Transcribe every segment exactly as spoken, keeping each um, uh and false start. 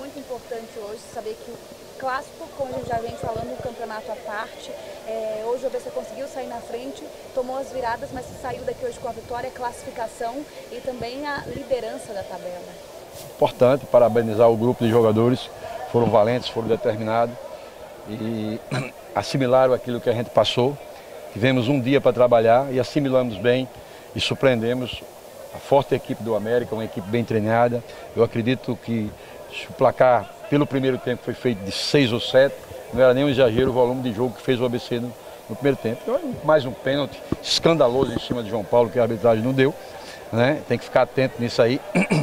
muito importante hoje saber que o clássico, como a gente já vem falando, o campeonato à parte, é, hoje o A B C conseguiu sair na frente, tomou as viradas, mas saiu daqui hoje com a vitória, classificação e também a liderança da tabela. Importante parabenizar o grupo de jogadores, foram valentes, foram determinados e assimilaram aquilo que a gente passou. Tivemos um dia para trabalhar e assimilamos bem e surpreendemos a forte equipe do América, uma equipe bem treinada. Eu acredito que se o placar pelo primeiro tempo foi feito de seis ou sete, não era nenhum exagero o volume de jogo que fez o A B C no, no primeiro tempo. Então, mais um pênalti escandaloso em cima de João Paulo que a arbitragem não deu, né? Tem que ficar atento nisso aí.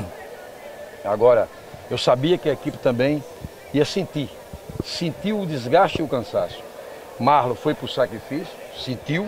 Agora, eu sabia que a equipe também ia sentir, sentiu o desgaste e o cansaço. Marlon foi para o sacrifício, sentiu.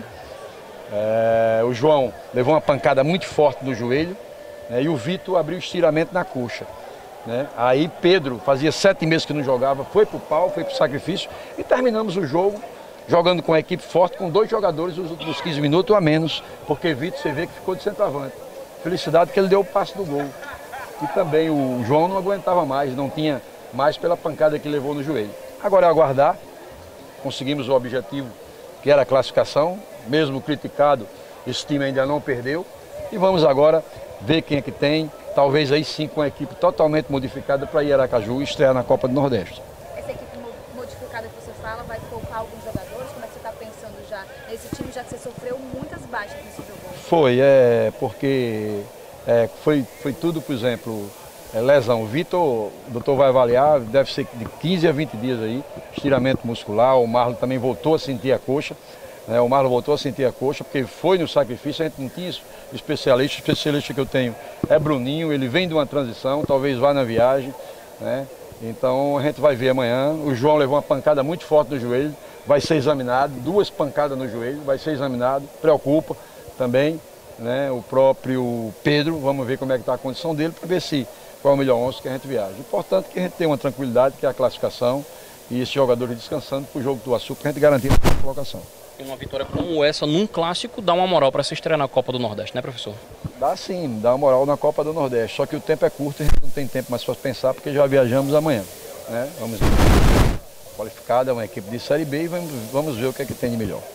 É, o João levou uma pancada muito forte no joelho, né, e o Vitor abriu estiramento na coxa. Né? Aí Pedro, fazia sete meses que não jogava, foi para o pau, foi para o sacrifício e terminamos o jogo jogando com a equipe forte, com dois jogadores nos últimos quinze minutos ou a menos, porque Vitor, você vê que ficou de centroavante. Felicidade que ele deu o passe do gol. E também o João não aguentava mais, não tinha mais pela pancada que levou no joelho. Agora é aguardar, conseguimos o objetivo que era a classificação, mesmo criticado, esse time ainda não perdeu. E vamos agora ver quem é que tem, talvez aí sim com a equipe totalmente modificada para ir a Aracaju e estrear na Copa do Nordeste. Essa equipe modificada que você fala vai poupar alguns jogadores? Como é que você está pensando já nesse time, já que você sofreu muitas baixas nesse jogo? Foi, é, porque é, foi, foi tudo, por exemplo, é, lesão. O Vitor, o doutor vai avaliar, deve ser de quinze a vinte dias aí, estiramento muscular. O Marlon também voltou a sentir a coxa. Né? O Marlon voltou a sentir a coxa, porque foi no sacrifício, a gente não tinha especialista. O especialista que eu tenho é Bruninho, ele vem de uma transição, talvez vá na viagem. Né? Então a gente vai ver amanhã. O João levou uma pancada muito forte no joelho, vai ser examinado, duas pancadas no joelho, vai ser examinado, preocupa também. Né? O próprio Pedro, vamos ver como é que está a condição dele, para ver se qual é o melhor onze que a gente viaja. Importante que a gente tenha uma tranquilidade, que é a classificação, e esses jogadores descansando para o jogo do Açúcar, para a gente garantir a colocação. Uma vitória como essa, num clássico, dá uma moral para se estrear na Copa do Nordeste, né, professor? Dá sim, dá uma moral na Copa do Nordeste, só que o tempo é curto, a gente não tem tempo mais para pensar, porque já viajamos amanhã. Né? Vamos ver. Qualificada, é uma equipe de Série B e vamos, vamos ver o que é que tem de melhor.